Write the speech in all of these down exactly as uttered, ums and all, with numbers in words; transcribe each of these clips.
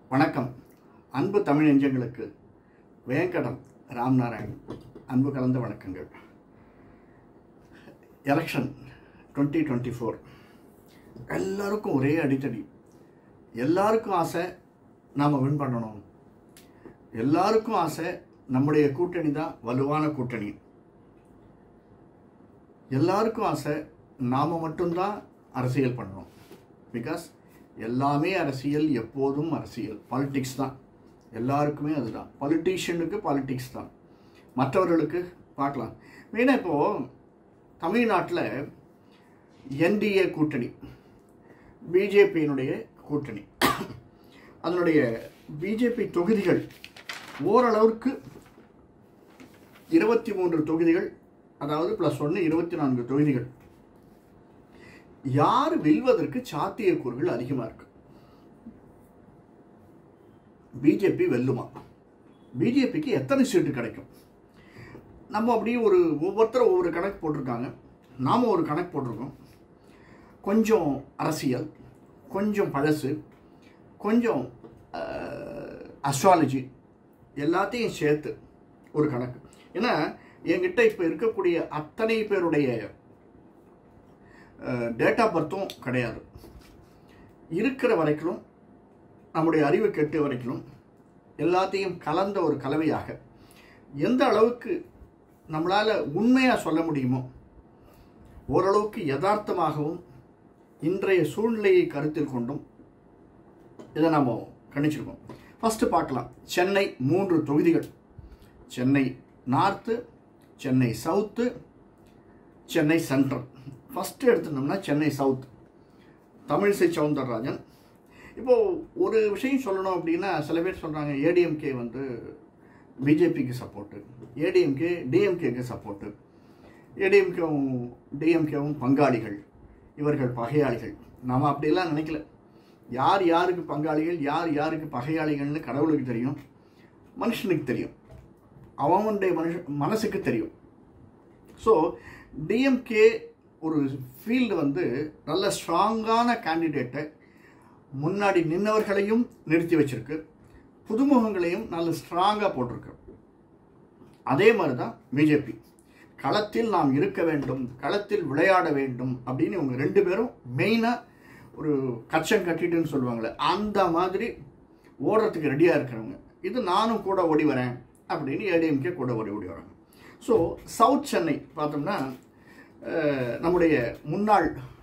வணக்கம். அன்பு தமிழ் நெஞ்சங்களுக்கு வேங்கடம் ராம்நாராயண் அன்பு கலந்த வணக்கங்கள். எலெக்ஷன் டுவெண்ட்டி டுவெண்ட்டி ஃபோர் எல்லாருக்கும் ஒரே அடித்தடி. எல்லாருக்கும் ஆசை நாம் வின் பண்ணணும். எல்லாருக்கும் ஆசை நம்முடைய கூட்டணி தான் வலுவான கூட்டணி. எல்லாருக்கும் ஆசை நாம் மட்டும்தான் அரசியல் பண்ணணும். பிகாஸ் எல்லாமே அரசியல், எப்போதும் அரசியல், பாலிட்டிக்ஸ் தான். எல்லாருக்குமே அதுதான். பாலிட்டிஷியனுக்கு பாலிட்டிக்ஸ் தான், மற்றவர்களுக்கு பார்க்கலாம். மெயினாக இப்போது தமிழ்நாட்டில் என்டிஏ கூட்டணி, பிஜேபியினுடைய கூட்டணி, அதனுடைய பிஜேபி தொகுதிகள் ஓரளவுக்கு இருபத்தி மூன்று தொகுதிகள், அதாவது ப்ளஸ் ஒன்று இருபத்தி நான்கு தொகுதிகள். யார் வெல்வதற்கு சாத்தியக்கூறுகள் அதிகமாக இருக்கு? பிஜேபி வெல்லுமா? பிஜேபிக்கு எத்தனை சீட்டு கிடைக்கும்? நம்ம அப்படியே ஒரு ஒவ்வொருத்தரும் ஒவ்வொரு கணக்கு போட்டிருக்காங்க, நாம் ஒரு கணக்கு போட்டிருக்கோம். கொஞ்சம் அரசியல், கொஞ்சம் பழசு, கொஞ்சம் அஸ்ட்ராலஜி, எல்லாத்தையும் சேர்த்து ஒரு கணக்கு. ஏன்னா என்கிட்ட இப்போ இருக்கக்கூடிய அத்தனை பேருடைய டேட் ஆஃப் பர்த்தும் கிடையாது. இருக்கிற வரைக்கும், நம்முடைய அறிவு கெட்டு வரைக்கும் எல்லாத்தையும் கலந்த ஒரு கலவையாக எந்த அளவுக்கு நம்மளால் உண்மையாக சொல்ல முடியுமோ ஓரளவுக்கு யதார்த்தமாகவும் இன்றைய சூழ்நிலையை கருத்தில் கொண்டும் இதை நாம் கணிச்சிருக்கோம். ஃபஸ்ட்டு பார்க்கலாம். சென்னை மூன்று தொகுதிகள். Chennai north, Chennai south, Chennai central. First எடுத்துட்டோம்னா சென்னை சவுத், தமிழிசை சவுந்தரராஜன். இப்போது ஒரு விஷயம் சொல்லணும் அப்படின்னா, சில பேர் சொல்கிறாங்க ஏடிஎம்கே வந்து பிஜேபிக்கு சப்போர்ட்டு, ஏடிஎம்கே டிஎம்கேக்கு சப்போர்ட்டு, ஏடிஎம்கேவும் டிஎம்கேவும் பங்காளிகள், இவர்கள் பகையாளிகள். நாம் அப்படிலாம் நினைக்கல. யார் யாருக்கு பங்காளிகள், யார் யாருக்கு பகையாளிகள்னு கடவுளுக்கு தெரியும், மனுஷனுக்கு தெரியும், அவனுடைய மனுஷ மனசுக்கு தெரியும். ஸோ டிஎம்கே ஒரு ஃபீல்டு வந்து நல்ல ஸ்ட்ராங்கான கேண்டிடேட்டை முன்னாடி நின்றவர்களையும் நிறுத்தி வச்சிருக்கு, புதுமுகங்களையும் நல்ல ஸ்ட்ராங்காக போட்டிருக்கு. அதே மாதிரி தான் பிஜேபி. களத்தில் நாம் இருக்க வேண்டும், களத்தில் விளையாட வேண்டும் அப்படின்னு இவங்க ரெண்டு பேரும் மெயினாக ஒரு கச்சம் கட்டிட்டுன்னு சொல்லுவாங்களே, அந்த மாதிரி ஓடுறதுக்கு ரெடியாக இருக்கிறவங்க. இது நானும் கூட ஓடி வரேன் அப்படின்னு ஏடிஎம்கே கூட ஓடி ஓடி வராங்க. ஸோ சவுத் சென்னை பார்த்தோம்னா நம்முடைய முன்னாள்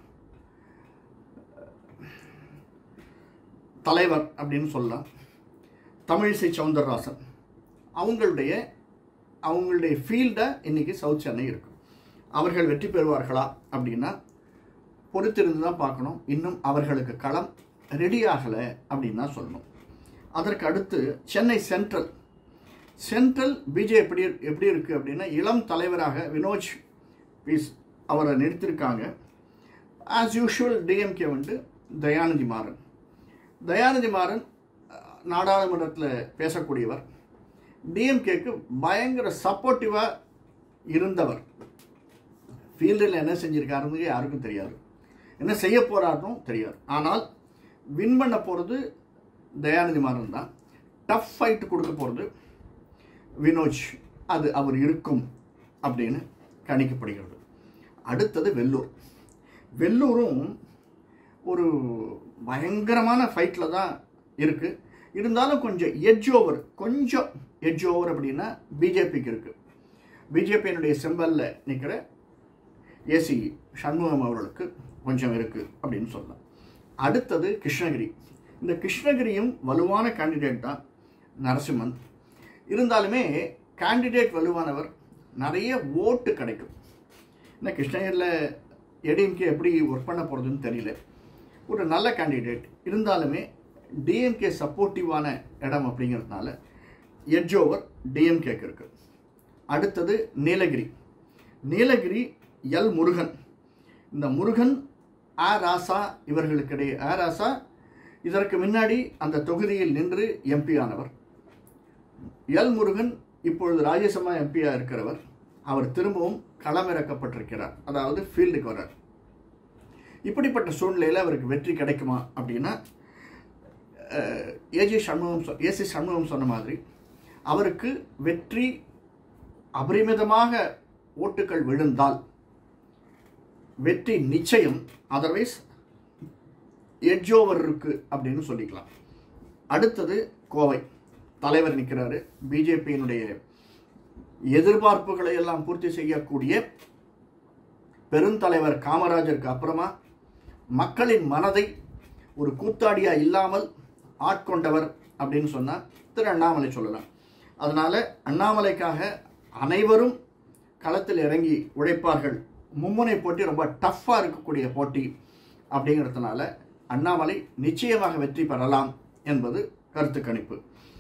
தலைவர் அப்படின்னு சொல்லலாம், தமிழிசை சவுந்தரராஜன். அவங்களுடைய அவங்களுடைய ஃபீல்டை இன்றைக்கி சவுத் சென்னை இருக்கு. அவர்கள் வெற்றி பெறுவார்களா அப்படின்னா பொறுத்திருந்து தான் பார்க்கணும். இன்னும் அவர்களுக்கு களம் ரெடி ஆகலை அப்படின்னு தான் சொல்லணும். அதற்கு அடுத்து சென்னை சென்ட்ரல். சென்ட்ரல் பிஜே எப்படி எப்படி இருக்குது அப்படின்னா, இளம் தலைவராக வினோஜ் பீஸ் அவரை நிறுத்திருக்காங்க. ஆஸ் யூஷுவல் டிஎம்கே வந்து தயாநிதி மாறன். தயாநிதி மாறன் நாடாளுமன்றத்தில் பேசக்கூடியவர், டிஎம்கேக்கு பயங்கர சப்போர்ட்டிவாக இருந்தவர். ஃபீல்டில் என்ன செஞ்சுருக்காருன்னு யாருக்கும் தெரியாது, என்ன செய்ய போகிறாருன்னு தெரியாது. ஆனால் வின் பண்ண போகிறது தயாநிதி மாறன் தான். டஃப் ஃபைட்டு கொடுக்க போகிறது வினோஜ். அது அவர் இருக்கும் அப்படின்னு கணிக்கப்படுகிறது. அடுத்தது வெள்ளூர். வெள்ளூரும் ஒரு பயங்கரமான ஃபைட்டில் தான் இருக்குது. இருந்தாலும் கொஞ்சம் எட்ஜ் ஓவர், கொஞ்சம் எட்ஜ் ஓவர் அப்படின்னா பிஜேபிக்கு இருக்குது. பிஜேபியினுடைய செம்பலில் நிற்கிற ஏசி சண்முகம் அவர்களுக்கு கொஞ்சம் இருக்குது அப்படின்னு சொல்லலாம். அடுத்தது கிருஷ்ணகிரி. இந்த கிருஷ்ணகிரியும் வலுவான கேண்டிடேட் தான் நரசிம்மன். இருந்தாலுமே கேண்டிடேட் வலுவானவர், நிறைய ஓட்டு கிடைக்கும். இந்த கிருஷ்ணகிரியில் ஏடிஎம்கே எப்படி ஒர்க் பண்ண போகிறதுன்னு தெரியல. ஒரு நல்ல கேண்டிடேட் இருந்தாலுமே டிஎம்கே சப்போர்ட்டிவான இடம் அப்படிங்கிறதுனால எட்ஜ் ஓவர் டிஎம்கேக்கு இருக்குது. அடுத்தது நீலகிரி. நீலகிரி எல் முருகன். இந்த முருகன் ஆ ராசா இவர்களுக்கிடையே, ஆ ராசா இதற்கு முன்னாடி அந்த தொகுதியில் நின்று எம்பி ஆனவர். எல் முருகன் இப்பொழுது ராஜ்யசபா எம்பியாக இருக்கிறவர். அவர் திரும்பவும் களமிறக்கப்பட்டிருக்கிறார், அதாவது ஃபீல்டுக்கு வர்றார். இப்படிப்பட்ட சூழ்நிலையில் அவருக்கு வெற்றி கிடைக்குமா அப்படின்னா ஏஜி சண்முகம் சொ ஏசி சண்முகம் சொன்ன மாதிரி அவருக்கு வெற்றி அபரிமிதமாக ஓட்டுகள் விழுந்தால் வெற்றி நிச்சயம். அதர்வைஸ் எட்ஜ் ஓவர் இருக்கு அப்படின்னு சொல்லிக்கலாம். அடுத்தது கோவை தலைவர் நிற்கிறாரு. பிஜேபியினுடைய எதிர்பார்ப்புகளை எல்லாம் பூர்த்தி செய்யக்கூடிய பெருந்தலைவர் காமராஜருக்கு அப்புறமா மக்களின் மனதை ஒரு கூத்தாடியா இல்லாமல் ஆட்கொண்டவர் அப்படின்னு சொன்னா திரு அண்ணாமலை சொல்லலாம். அதனால அண்ணாமலைக்காக அனைவரும் களத்தில் இறங்கி உழைப்பார்கள். மும்முனை போட்டி ரொம்ப டஃப்பாக இருக்கக்கூடிய போட்டி அப்படிங்கிறதுனால அண்ணாமலை நிச்சயமாக வெற்றி பெறலாம் என்பது கருத்து கணிப்பு.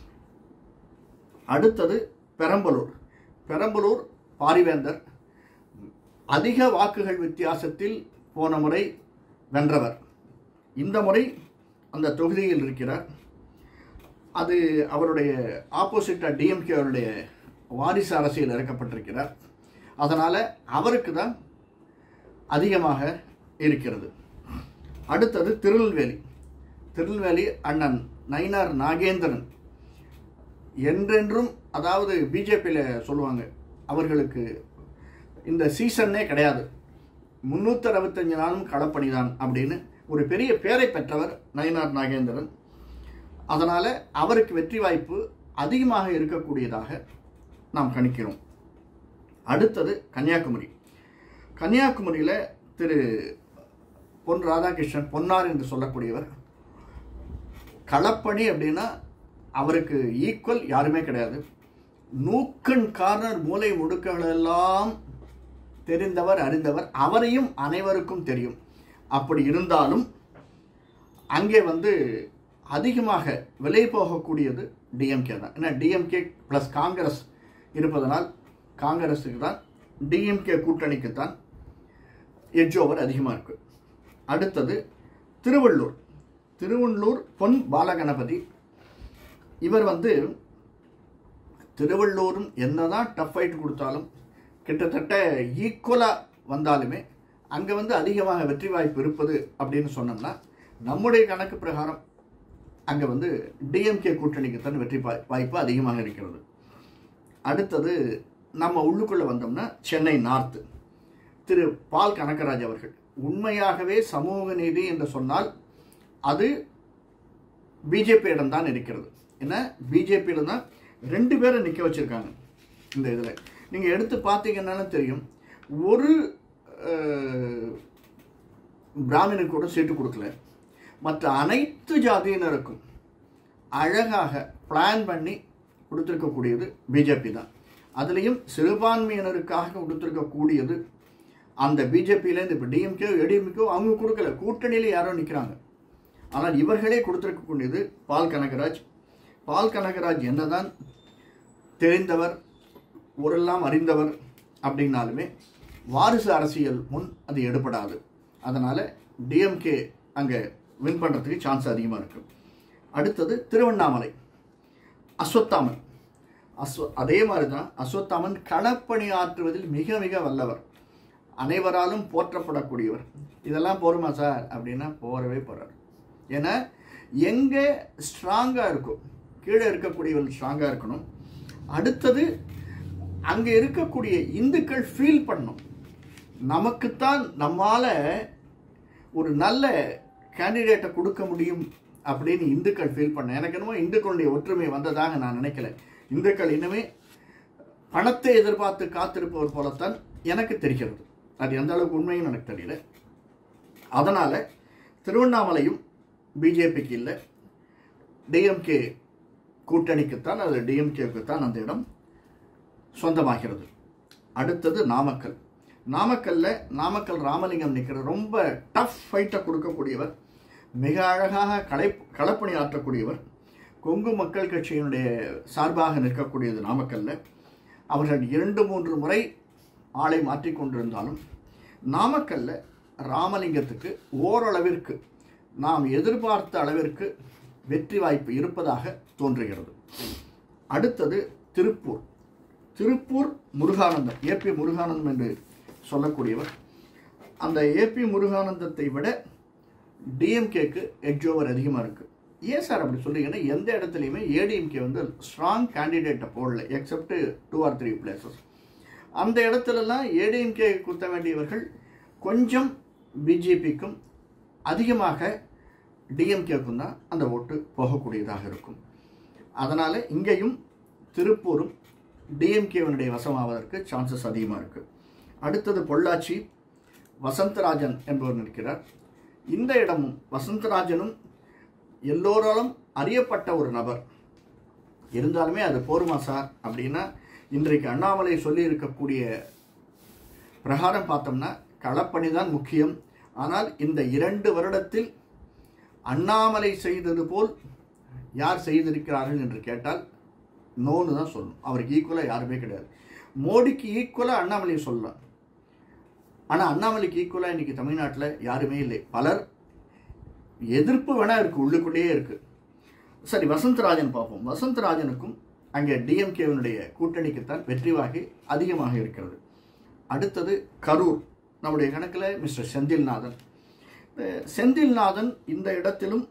அடுத்தது பெரம்பலூர். பெரம்பலூர் பாரிவேந்தர் அதிக வாக்குகள் வித்தியாசத்தில் போன முறை வென்றவர். இந்த முறை அந்த தொகுதியில் இருக்கிறார். அது அவருடைய ஆப்போசிட்டாக டிஎம்கே அவருடைய வாரிசு அரசியல் இறக்கப்பட்டிருக்கிறார். அதனால் அவருக்கு தான் அதிகமாக இருக்கிறது. அடுத்தது திருநெல்வேலி. திருநெல்வேலி அண்ணன் நயினார் நாகேந்திரன் என்றென்றும், அதாவது பிஜேபியில் சொல்லுவாங்க அவர்களுக்கு இந்த சீசன்னே கிடையாது, முன்னூற்றி அறுபத்தஞ்சு நாளும் களப்பணி தான் அப்படின்னு ஒரு பெரிய பேரை பெற்றவர் நயினார் நாகேந்திரன். அதனால் அவருக்கு வெற்றி வாய்ப்பு அதிகமாக இருக்கக்கூடியதாக நாம் கணிக்கிறோம். அடுத்தது கன்னியாகுமரி. கன்னியாகுமரியில் திரு பொன் ராதாகிருஷ்ணன் பொன்னார் என்று சொல்லக்கூடியவர். களப்பணி அப்படின்னா அவருக்கு ஈக்குவல் யாருமே கிடையாது. நூக்கன் கார்னர் மூலை முடுக்குகளெல்லாம் தெரிந்தவர், அறிந்தவர். அவரையும் அனைவருக்கும் தெரியும். அப்படி இருந்தாலும் அங்கே வந்து அதிகமாக விலை போகக்கூடியது டிஎம்கே தான். ஏன்னா டிஎம்கே ப்ளஸ் காங்கிரஸ் இருப்பதனால் காங்கிரஸுக்கு தான், டிஎம்கே கூட்டணிக்கு தான் எட்ஜ் ஓவர் அதிகமாக இருக்குது. அடுத்தது திருவள்ளூர். திருவள்ளூர் பொன் பாலகணபதி. இவர் வந்து திருவள்ளூரும் என்னதான் டஃப் ஃபைட் கொடுத்தாலும் கிட்டத்தட்ட ஈக்குவலாக வந்தாலுமே அங்கே வந்து அதிகமாக வெற்றி வாய்ப்பு இருப்பது அப்படின்னு சொன்னோம்னா நம்முடைய கணக்கு பிரகாரம் அங்கே வந்து டிஎம்கே கூட்டணிக்கு தான் வெற்றி வாய்ப்பு அதிகமாக இருக்கிறது. அடுத்தது நம்ம உள்ளுக்குள்ளே வந்தோம்னா சென்னை நார்த்து. திரு பால் கனகராஜ் அவர்கள் உண்மையாகவே சமூக நீதி என்று சொன்னால் அது பிஜேபியிடம் தான் இருக்கிறது. ஏன்னா பிஜேபியில் தான் ரெண்டு பேரை நிற்க வச்சுருக்காங்க. இந்த இதில் நீங்கள் எடுத்து பார்த்தீங்கன்னாலும் தெரியும், ஒரு பிராமணனுக்கு கூட சீட்டு கொடுக்கல. மற்ற அனைத்து ஜாதியினருக்கும் அழகாக பிளான் பண்ணி கொடுத்துருக்கக்கூடியது பிஜேபி தான். அதுலேயும் சிறுபான்மையினருக்காக கொடுத்துருக்கக்கூடியது அந்த பிஜேபியிலேருந்து இப்போ டிஎம்கே ஏடிஎம்கே அவங்க கொடுக்கல, கூட்டணியில் யாரோ நிற்கிறாங்க. ஆனால் இவர்களே கொடுத்துருக்கக்கூடியது பால் கனகராஜ். பால் கனகராஜ் என்னதான் தெரிந்தவர், ஊரெல்லாம் அறிந்தவர் அப்படின்னாலுமே வாரிசு அரசியல் முன் அது எடுபடாது. அதனால் டிஎம்கே அங்கே வின் பண்ணுறதுக்கு சான்ஸ் அதிகமாக இருக்குது. அடுத்தது திருவண்ணாமலை. அஸ்வத்தாமன். அஸ்வ அதே மாதிரி தான் அஸ்வத்தாமன் களப்பணி ஆற்றுவதில் மிக மிக வல்லவர், அனைவராலும் போற்றப்படக்கூடியவர். இதெல்லாம் போருமா சார் அப்படின்னா போறவே போகிறார். ஏன்னா எங்கே ஸ்ட்ராங்காக இருக்கும், கீழே இருக்கக்கூடியவர்கள் ஸ்ட்ராங்காக இருக்கணும். அடுத்தது அங்கே இருக்கக்கூடிய இந்துக்கள் ஃபீல் பண்ணணும், நமக்குத்தான் நம்மால் ஒரு நல்ல கேண்டிடேட்டை கொடுக்க முடியும் அப்படின்னு இந்துக்கள் ஃபீல் பண்ண. எனக்கு என்னமோ இந்துக்களுடைய ஒற்றுமை வந்ததாக நான் நினைக்கல. இந்துக்கள் இன்னுமே பணத்தை எதிர்பார்த்து காத்திருப்பவர் போலத்தான் எனக்கு தெரிகிறது. அது எந்த அளவுக்கு உண்மையும் எனக்கு தெரியல. அதனால் திருவண்ணாமலையும் பிஜேபிக்கு இல்லை, டிஎம்கே கூட்டணிக்குத்தான், அது டிஎம்கேக்குத்தான் அந்த இடம் சொந்தமாகிறது. அடுத்தது நாமக்கல். நாமக்கல்ல நாமக்கல் ராமலிங்கம் நிற்கிற ரொம்ப டஃப் ஃபைட்டை கொடுக்கக்கூடியவர், மிக அழகாக களை களப்பணி ஆற்றக்கூடியவர். கொங்கு மக்கள் கட்சியினுடைய சார்பாக நிற்கக்கூடியது நாமக்கல்ல. அவர்கள் இரண்டு மூன்று முறை ஆளை மாற்றிக்கொண்டிருந்தாலும் நாமக்கல்ல ராமலிங்கத்துக்கு ஓரளவிற்கு நாம் எதிர்பார்த்த அளவிற்கு வெற்றி வாய்ப்பு இருப்பதாக தோன்றுகிறது. அடுத்தது திருப்பூர். திருப்பூர் முருகானந்தம், ஏபி முருகானந்தம் என்று சொல்லக்கூடியவர். அந்த ஏபி முருகானந்தத்தை விட டிஎம்கேக்கு எட்ஜ் ஓவர் அதிகமாக இருக்குது. ஏன் சார் அப்படி சொல்றீங்கன்னா, எந்த இடத்துலையுமே ஏடிஎம்கே வந்து ஸ்ட்ராங் கேண்டிடேட்டை போடல, except two or three places. அந்த இடத்துலலாம் ஏடிஎம்கே குத்த வேண்டியவர்கள் கொஞ்சம் பிஜேபிக்கும் அதிகமாக டிஎம்கேக்கும் தான் அந்த ஓட்டு போகக்கூடியதாக இருக்கும். அதனால் இங்கேயும் திருப்பூரும் டிஎம்கேவினுடைய வசமாவதற்கு சான்சஸ் அதிகமாக இருக்குது. அடுத்தது பொள்ளாச்சி, வசந்தராஜன் என்பவர் இருக்கிறார். இந்த இடமும் வசந்தராஜனும் எல்லோராலும் அறியப்பட்ட ஒரு நபர் இருந்தாலுமே அது போருமா சார் அப்படின்னா, இன்றைக்கு அண்ணாமலை சொல்லி இருக்கக்கூடிய பிரகாரம் பார்த்தோம்னா களப்பணி தான் முக்கியம். ஆனால் இந்த இரண்டு வருடத்தில் அண்ணாமலை செய்தது போல் யார் செய்திருக்கிறார்கள் என்று கேட்டால் நோன்னு தான் சொல்லணும். அவருக்கு ஈக்குவலாக யாருமே கிடையாது. மோடிக்கு ஈக்குவலாக அண்ணாமலை சொல்லலாம், ஆனால் அண்ணாமலைக்கு ஈக்குவலாக இன்றைக்கி தமிழ்நாட்டில் யாருமே இல்லை. பலர் எதிர்ப்பு வேணா இருக்குது, உள்ளுக்குள்ளேயே இருக்குது. சரி, வசந்தராஜன் பார்ப்போம். வசந்தராஜனுக்கும் அங்கே டிஎம்கேவினுடைய கூட்டணிக்குத்தான் வெற்றி வாகை அதிகமாக இருக்கிறது. அடுத்தது கரூர், நம்முடைய கணக்கில் மிஸ்டர் செந்தில்நாதன். செந்தில்நாதன் இந்த இடத்திலும்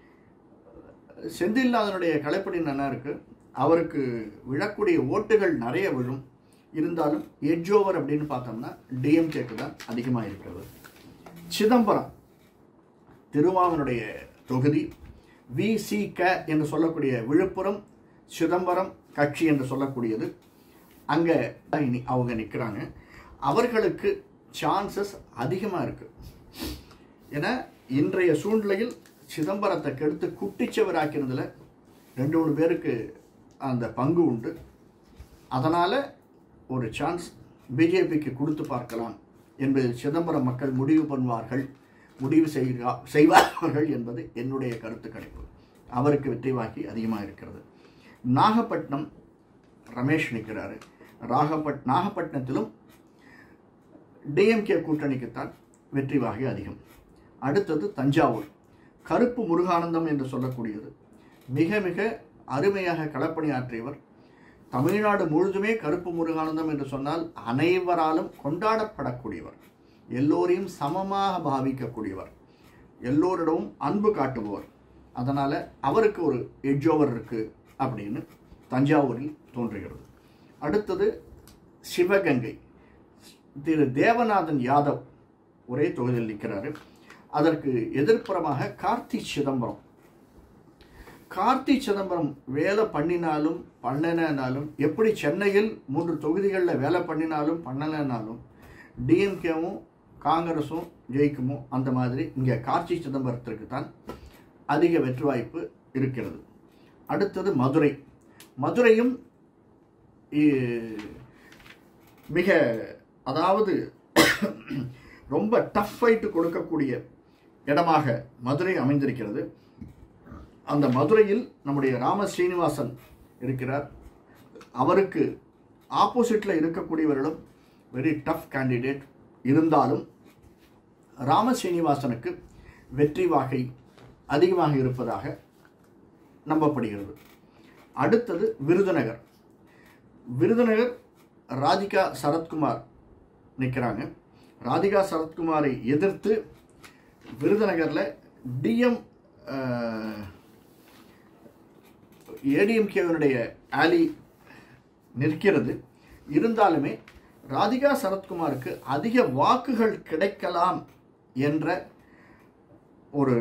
செந்தில்நாதனுடைய கலைப்படி நல்லா இருக்குது. அவருக்கு விழக்கூடிய ஓட்டுகள் நிறைய விழும். இருந்தாலும் எட்ஜ் ஓவர் அப்படின்னு பார்த்தோம்னா டிஎம்கேக்கு தான் அதிகமாக இருக்கிறது. சிதம்பரம் திருமாவனுடைய தொகுதி, விசிக என்று சொல்லக்கூடிய விழுப்புரம் சிதம்பரம் கட்சி என்று சொல்லக்கூடியது, அங்கே இனி அவங்க நிற்கிறாங்க. அவர்களுக்கு சான்சஸ் அதிகமாக இருக்குது. ஏன்னா இன்றைய சூழ்நிலையில் சிதம்பரத்தை கெடுத்து குட்டிச்சவராக்கிறதுல ரெண்டு மூணு பேருக்கு அந்த பங்கு உண்டு. அதனால் ஒரு சான்ஸ் பிஜேபிக்கு கொடுத்து பார்க்கலாம் என்பதில் சிதம்பரம் மக்கள் முடிவு பண்ணுவார்கள், முடிவு செய்கிறா செய்வார்கள் என்பது என்னுடைய கருத்து கணிப்பு. அவருக்கு வெற்றி வாக்கி அதிகமாக இருக்கிறது. நாகப்பட்டினம் ரமேஷ் நிற்கிறாரு. ராகப்பட் நாகப்பட்டினத்திலும் டிஎம்கே கூட்டணிக்குத்தான் வெற்றி வாகை அதிகம். அடுத்தது தஞ்சாவூர், கருப்பு முருகானந்தம் என்று சொல்லக்கூடியது மிக மிக அருமையாக களப்பணியாற்றியவர். தமிழ்நாடு முழுதுமே கருப்பு முருகானந்தம் என்று சொன்னால் அனைவராலும் கொண்டாடப்படக்கூடியவர், எல்லோரையும் சமமாக பாவிக்கக்கூடியவர், எல்லோரிடமும் அன்பு காட்டுபவர். அதனால் அவருக்கு ஒரு எட்ஜ் ஓவர் இருக்குது அப்படின்னு தஞ்சாவூரில் தோன்றுகிறது. அடுத்தது சிவகங்கை, திரு தேவநாதன் யாதவ் ஒரே தொகுதியில் நிற்கிறாரு. அதற்கு எதிர்ப்புறமாக கார்த்தி சிதம்பரம். கார்த்தி சிதம்பரம் வேலை பண்ணினாலும் பண்ணலைனாலும், எப்படி சென்னையில் மூன்று தொகுதிகளில் வேலை பண்ணினாலும் பண்ணலைனாலும் டிஎம்கேவும் காங்கிரஸும் ஜெயிக்குமோ அந்த மாதிரி இங்கே கார்த்தி சிதம்பரத்திற்கு தான் அதிக வெற்றி வாய்ப்பு இருக்கிறது. அடுத்தது மதுரை. மதுரையும் மிக அதாவது ரொம்ப டஃப் ஃபைட்டு கொடுக்கக்கூடிய இடமாக மதுரை அமைந்திருக்கிறது. அந்த மதுரையில் நம்முடைய ராம ஸ்ரீனிவாசன் இருக்கிறார். அவருக்கு ஆப்போசிட்டில் இருக்கக்கூடியவர்களும் வெரி டஃப் கேண்டிடேட். இருந்தாலும் ராம ஸ்ரீனிவாசனுக்கு வெற்றி வாகை அதிகமாக இருப்பதாக நம்பப்படுகிறது. அடுத்தது விருதுநகர். விருதுநகர் ராதிகா சரத்குமார் நிற்கிறாங்க. ராதிகா சரத்குமாரை எதிர்த்து விருதுநகரில் டிஎம் ஏடிஎம்கேவினுடைய ஆலி நிற்கிறது. இருந்தாலுமே ராதிகா சரத்குமாருக்கு அதிக வாக்குகள் கிடைக்கலாம் என்ற ஒரு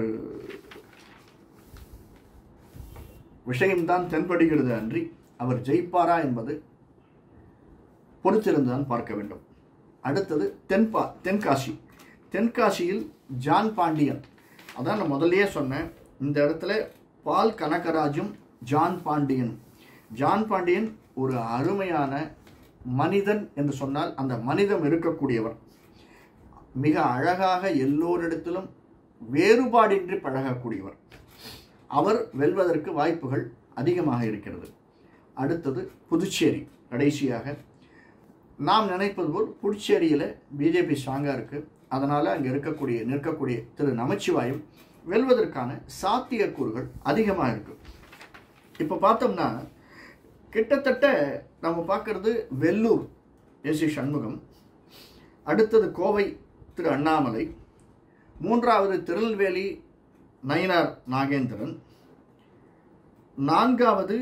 விஷயம்தான் தென்படுகிறது அன்றி அவர் ஜெயிப்பாரா என்பது பொறுத்திருந்துதான் பார்க்க வேண்டும். அடுத்தது தென்பா தென்காசி. தென்காசியில் ஜான் பாண்டியன், அதான் நான் முதல்லயே சொன்னேன், இந்த இடத்துல பால் கனகராஜும் ஜான் பாண்டியன். ஜான் பாண்டியன் ஒரு அருமையான மனிதன் என்று சொன்னால் அந்த மனிதம் இருக்கக்கூடியவர். மிக அழகாக எல்லோரிடத்திலும் வேறுபாடின்றி பழகக்கூடியவர். அவர் வெல்வதற்கு வாய்ப்புகள் அதிகமாக இருக்கிறது. அடுத்தது புதுச்சேரி. கடைசியாக நாம் நினைப்பது போல் புதுச்சேரியில் பிஜேபி ஸ்ட்ராங்காக இருக்குது. அதனால் அங்கே இருக்கக்கூடிய நிற்கக்கூடிய திரு நமச்சிவாயம் வெல்வதற்கான சாத்தியக்கூறுகள் அதிகமாக இருக்குது. இப்போ பார்த்தோம்னா கிட்டத்தட்ட நம்ம பார்க்கறது வெல்லூர் எஸ் சி சண்முகம், அடுத்தது கோவை திரு அண்ணாமலை, மூன்றாவது திருநெல்வேலி நயினார் நாகேந்திரன், நான்காவது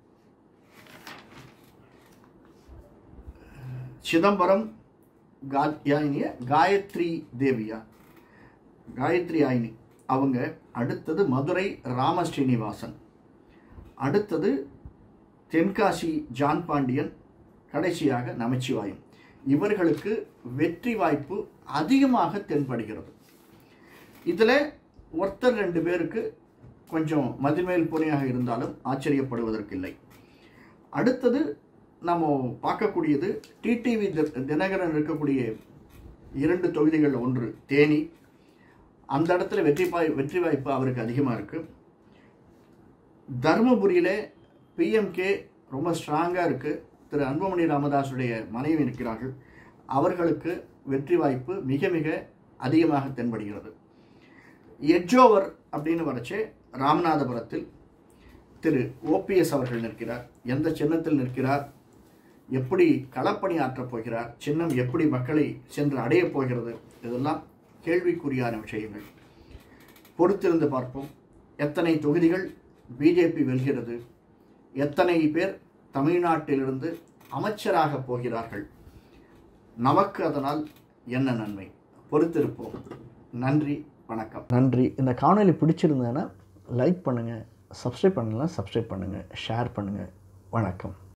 சிதம்பரம் காத்யாயினிய காயத்ரி தேவியா, காயத்ரி ஆயினி அவங்க. அடுத்தது மதுரை ராம ஸ்ரீனிவாசன், அடுத்தது தென்காசி ஜான் பாண்டியன், கடைசியாக நமச்சிவாயம். இவர்களுக்கு வெற்றி வாய்ப்பு அதிகமாக தென்படுகிறது. இதில் ஒருத்தர் ரெண்டு பேருக்கு கொஞ்சம் மதிமேல் புனையாக இருந்தாலும் ஆச்சரியப்படுவதற்கில்லை. அடுத்தது நம்ம பார்க்கக்கூடியது டிடிவி தினகரன் இருக்கக்கூடிய இரண்டு தொகுதிகள். ஒன்று தேனி, அந்த இடத்துல வெற்றி வாய் வெற்றி வாய்ப்பு அவருக்கு அதிகமாக இருக்குது. தருமபுரியில் பிஎம்கே ரொம்ப ஸ்ட்ராங்காக இருக்குது. திரு அன்புமணி ராமதாஸுடைய மனைவி இருக்கிறார்கள், அவர்களுக்கு வெற்றி வாய்ப்பு மிக மிக அதிகமாக தென்படுகிறது. எட்ஜோவர் அப்படின்னு வரைச்சே ராமநாதபுரத்தில் திரு ஓபிஎஸ் அவர்கள் நிற்கிறார். எந்த சின்னத்தில் நிற்கிறார், எப்படி களப்பணி ஆற்றப் போகிறார், சின்னம் எப்படி மக்களை சென்று அடையப் போகிறது, இதெல்லாம் கேள்விக்குறியான விஷயங்கள். பொறுத்திருந்து பார்ப்போம். எத்தனை தொகுதிகள் பிஜேபி வெல்கிறது, எத்தனை பேர் தமிழ்நாட்டிலிருந்து அமைச்சராக போகிறார்கள், நமக்கு அதனால் என்ன நன்மை, பொறுத்திருப்போம். நன்றி, வணக்கம். நன்றி. இந்த காணொலி பிடிச்சிருந்ததுன்னா லைக் பண்ணுங்கள், சப்ஸ்கிரைப் பண்ணலாம் சப்ஸ்கிரைப் பண்ணுங்கள், ஷேர் பண்ணுங்கள். வணக்கம்.